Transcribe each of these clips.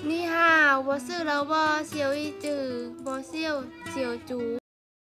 你好，我是萝卜小一子，我是小猪。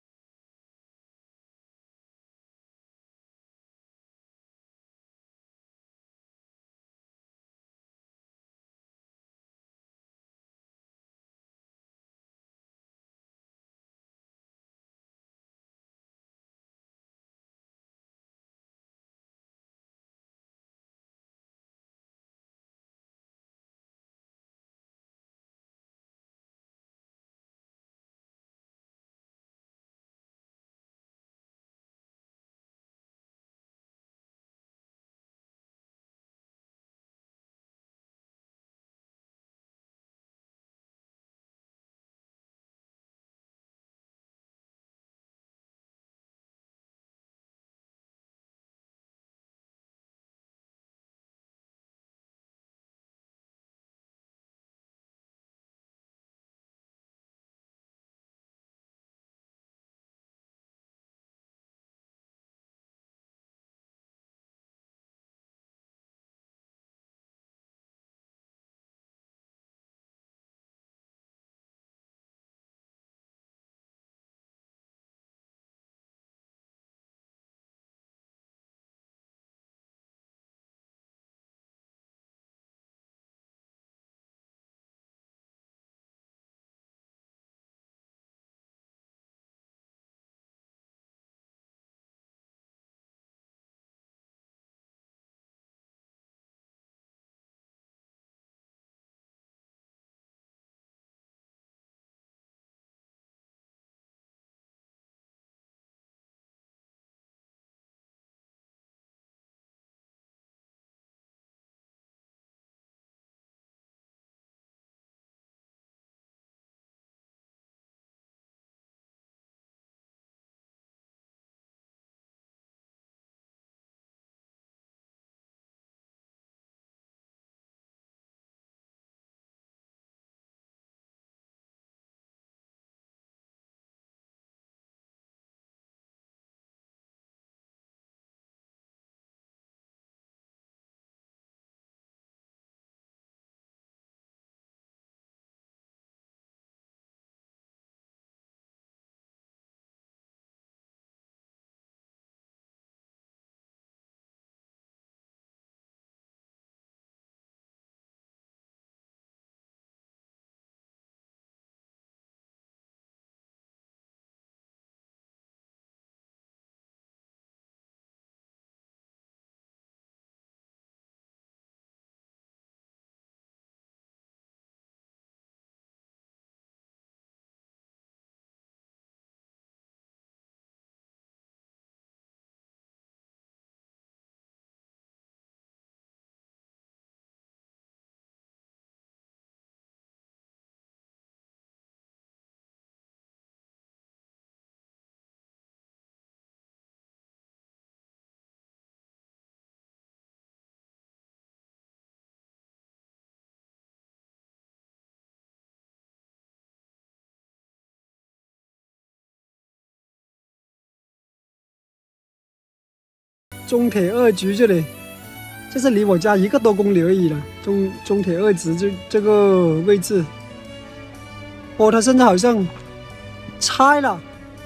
中铁二局这里，这是离我家1个多公里而已了。中铁二局这个位置，哦，它现在好像拆了，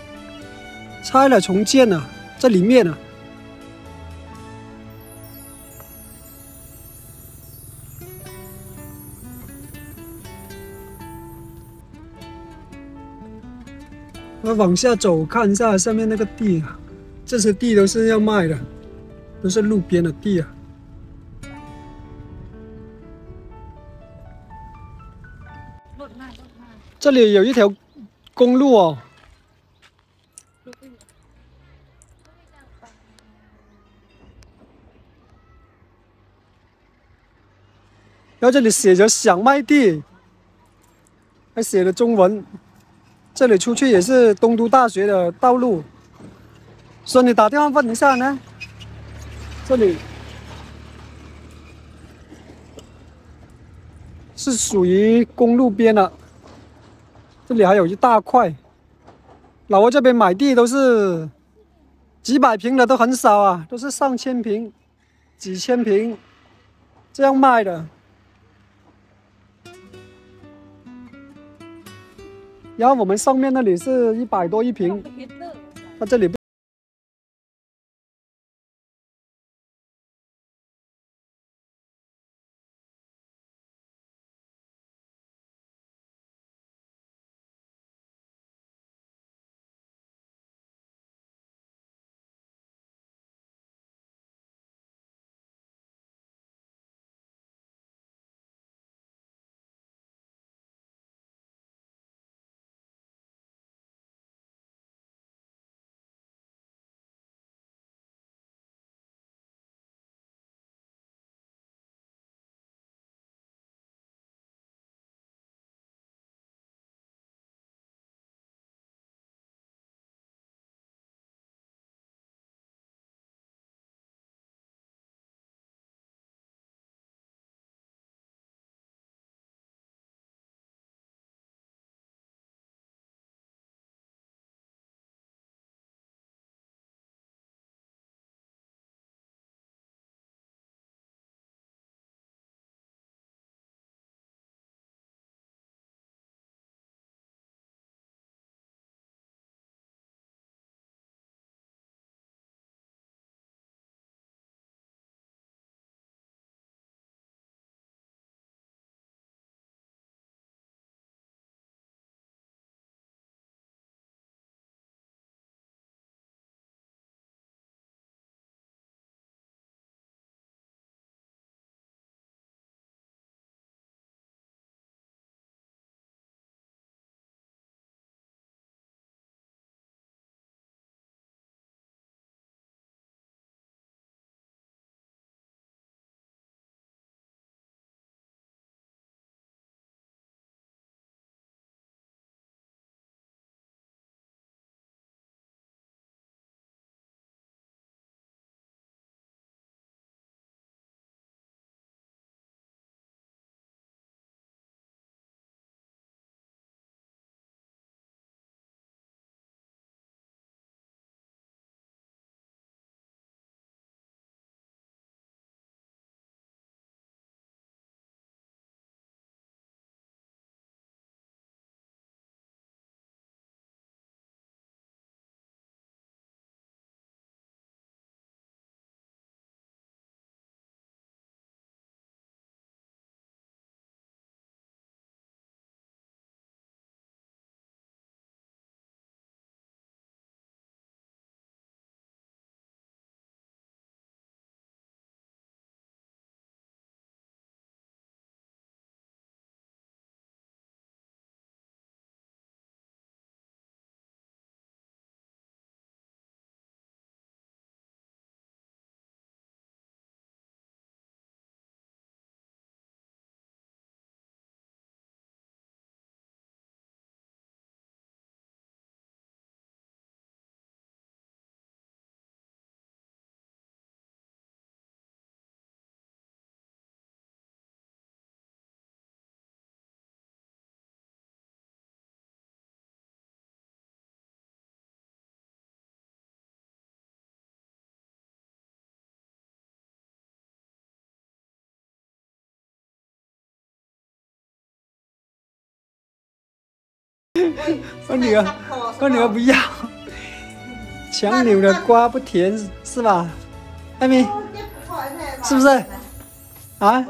重建了，在里面呢。我往下走，看一下下面那个地啊，这些地都是要卖的。都是路边的地啊！这里有一条公路哦。然后这里写着想卖地，还写了中文。这里出去也是东都大学的道路。说你打电话问一下呢。这里是属于公路边的，这里还有一大块。老挝这边买地都是几百平的，都很少啊，都是上千平、几千平这样卖的。 然后我们上面那里是100多一瓶，它这里不。我女儿不要，强扭的瓜不甜是吧？艾米，是不是？啊？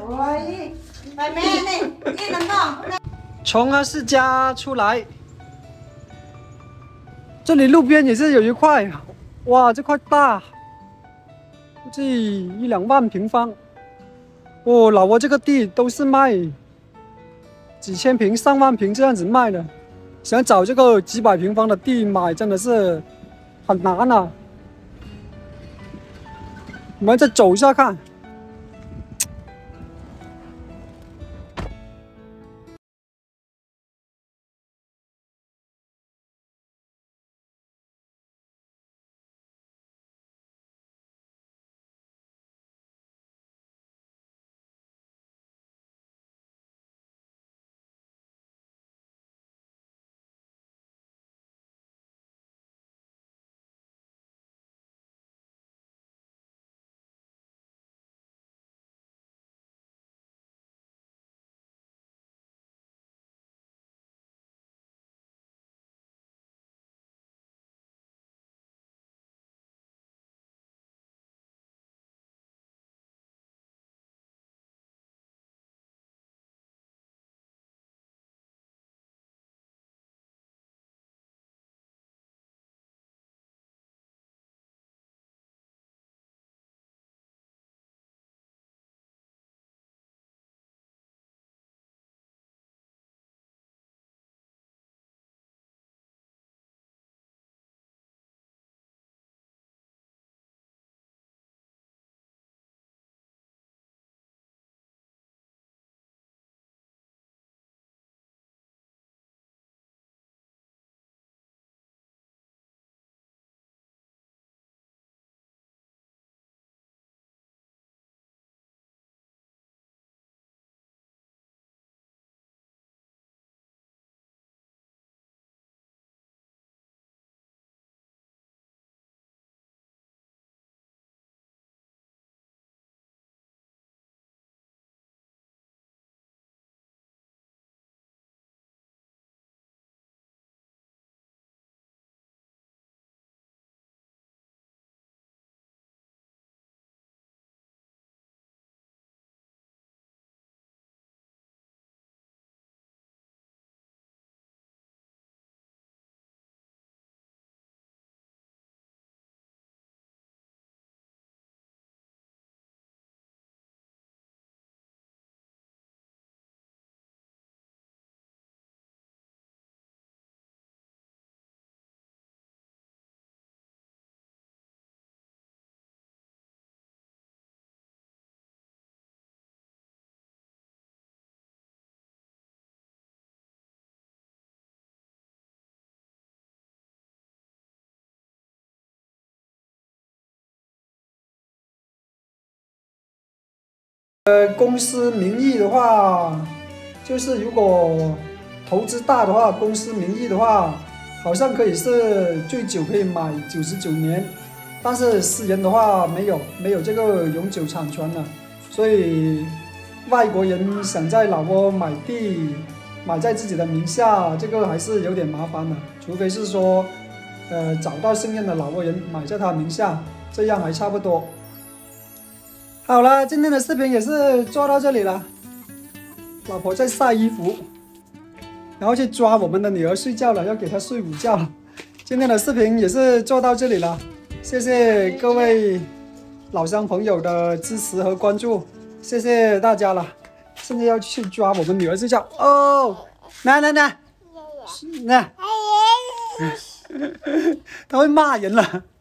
从二世家出来，这里路边也是有一块，哇，这块大，估计1-2万平方。哦，老挝这个地都是卖几千平、上万平这样子卖的，想找这个几百平方的地买真的是很难啊。我们再走一下看。 公司名义的话，就是如果投资大的话，公司名义的话，好像可以是最久可以买99年，但是私人的话没有这个永久产权了，所以外国人想在老挝买地，买在自己的名下，这个还是有点麻烦的，除非是说，找到信任的老挝人买在他名下，这样还差不多。好了，今天的视频也是做到这里了。老婆在晒衣服，然后去抓我们的女儿睡觉了，要给她睡午觉了。今天的视频也是做到这里了，谢谢各位老乡朋友的支持和关注，谢谢大家了。现在要去抓我们女儿睡觉哦，来，他会骂人了。